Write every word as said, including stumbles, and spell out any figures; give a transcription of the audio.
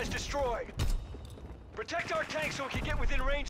supplies destroyed. Protect our tanks so we can get within range